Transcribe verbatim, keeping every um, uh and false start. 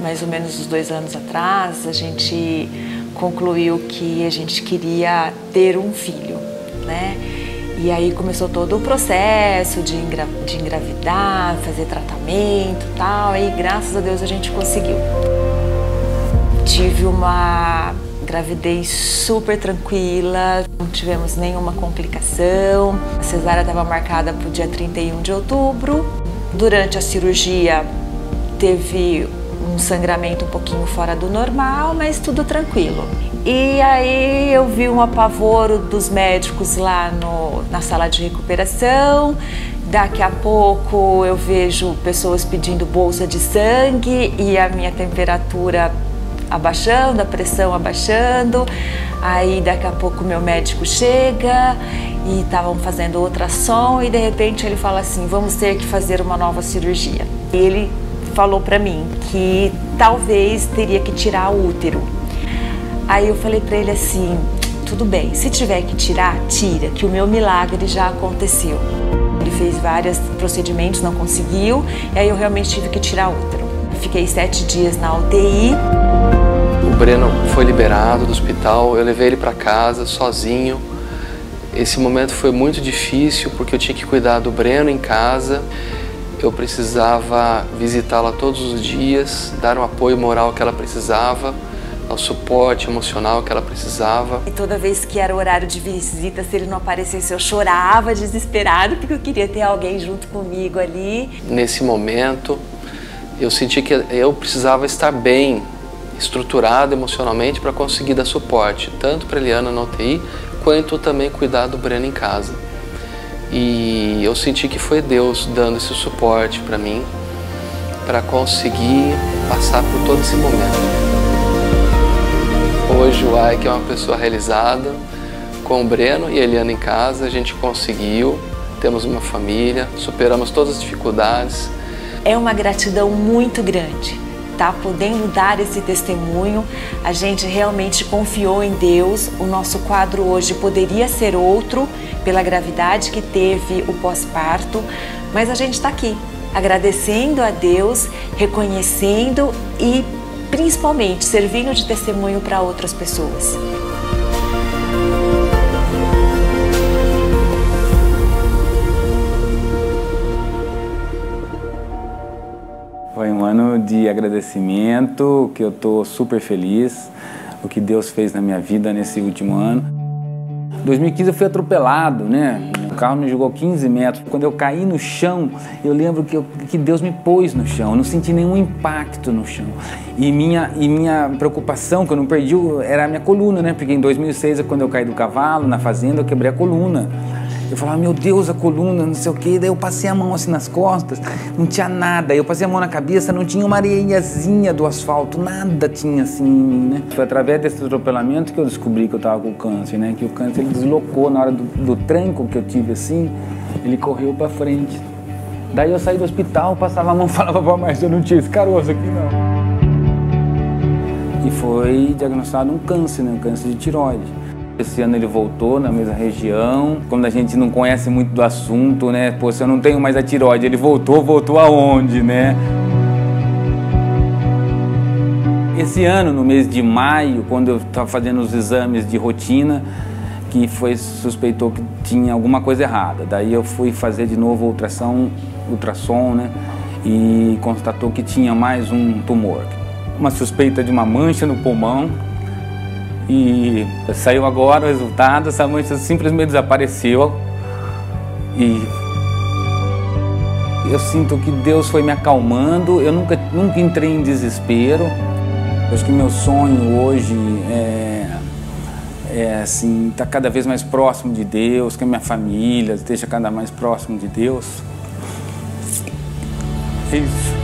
mais ou menos uns dois anos atrás, a gente concluiu que a gente queria ter um filho, né? E aí começou todo o processo de, engra de engravidar, fazer tratamento e tal, e graças a Deus a gente conseguiu. Tive uma gravidez super tranquila, não tivemos nenhuma complicação. A cesárea estava marcada para o dia trinta e um de outubro. Durante a cirurgia teve um sangramento um pouquinho fora do normal, mas tudo tranquilo. E aí eu vi um apavoro dos médicos lá no, na sala de recuperação. Daqui a pouco eu vejo pessoas pedindo bolsa de sangue e a minha temperatura abaixando, a pressão abaixando. Aí daqui a pouco meu médico chega e estavam fazendo ultrassom e de repente ele fala assim, vamos ter que fazer uma nova cirurgia. E ele falou para mim que talvez teria que tirar o útero. Aí eu falei para ele assim, tudo bem, se tiver que tirar, tira, que o meu milagre já aconteceu. Ele fez vários procedimentos, não conseguiu, e aí eu realmente tive que tirar o útero. Fiquei sete dias na U T I. O Breno foi liberado do hospital, eu levei ele para casa sozinho. Esse momento foi muito difícil porque eu tinha que cuidar do Breno em casa. Eu precisava visitá-la todos os dias, dar o apoio moral que ela precisava, o suporte emocional que ela precisava. E toda vez que era o horário de visita, se ele não aparecesse, eu chorava desesperado porque eu queria ter alguém junto comigo ali. Nesse momento, eu senti que eu precisava estar bem, estruturado emocionalmente para conseguir dar suporte, tanto para a Eliana na U T I, quanto também cuidar do Breno em casa. E eu senti que foi Deus dando esse suporte para mim, para conseguir passar por todo esse momento. Hoje o Ike é uma pessoa realizada, com o Breno e a Eliana em casa, a gente conseguiu, temos uma família, superamos todas as dificuldades. É uma gratidão muito grande, tá? Podendo dar esse testemunho, a gente realmente confiou em Deus, o nosso quadro hoje poderia ser outro, pela gravidade que teve o pós-parto, mas a gente está aqui, agradecendo a Deus, reconhecendo e principalmente servindo de testemunho para outras pessoas. Foi um ano de agradecimento, que eu estou super feliz, o que Deus fez na minha vida nesse último ano. Em dois mil e quinze eu fui atropelado, né? O carro me jogou quinze metros. Quando eu caí no chão, eu lembro que, eu, que Deus me pôs no chão. Eu não senti nenhum impacto no chão. E minha, e minha preocupação, que eu não perdi, era a minha coluna, né? Porque em dois mil e seis, quando eu caí do cavalo, na fazenda, eu quebrei a coluna. Eu falava, meu Deus, a coluna, não sei o quê. Daí eu passei a mão assim nas costas, não tinha nada. Eu passei a mão na cabeça, não tinha uma areinhazinha do asfalto, nada tinha assim em mim, né? Foi através desse atropelamento que eu descobri que eu tava com câncer, né? Que o câncer ele deslocou na hora do, do tranco que eu tive assim, ele correu pra frente. Daí eu saí do hospital, passava a mão e falava pra mais, eu não tinha esse caroço aqui não. E foi diagnosticado um câncer, né? Um câncer de tireoide. Esse ano ele voltou na mesma região. Como a gente não conhece muito do assunto, né? Pô, se eu não tenho mais a tireoide, ele voltou, voltou aonde, né? Esse ano, no mês de maio, quando eu estava fazendo os exames de rotina, que foi, suspeitou que tinha alguma coisa errada. Daí eu fui fazer de novo ultrassom, ultrassom, né? E constatou que tinha mais um tumor. Uma suspeita de uma mancha no pulmão. E saiu agora o resultado, essa mancha simplesmente desapareceu. E eu sinto que Deus foi me acalmando, eu nunca, nunca entrei em desespero. Eu acho que meu sonho hoje é, é assim, estar cada vez mais próximo de Deus, que a minha família esteja cada vez mais próximo de Deus. É isso.